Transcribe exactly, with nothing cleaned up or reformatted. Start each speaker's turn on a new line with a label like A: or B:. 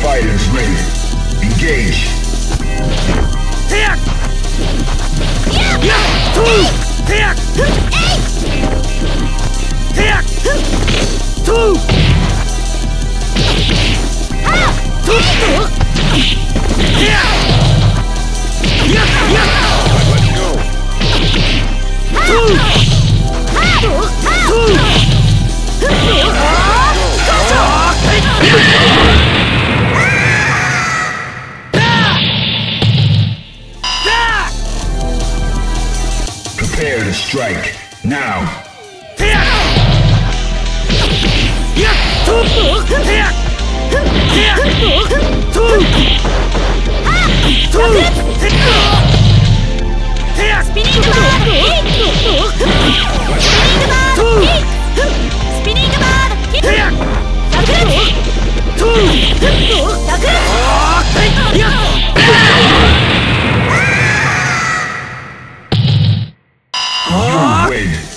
A: fighters ready. Engage.
B: Here! Yeah! Two! Here! Here! Two! Two! Here! Yeah! Yeah!
A: Let's go.
B: Two! Two!
A: Prepare to strike. Now.
B: Here! Yeah! Two! Here! Here! Two! Two! Here!
C: Spinning bird! Spinning bird!
B: Here! Two!
A: You win.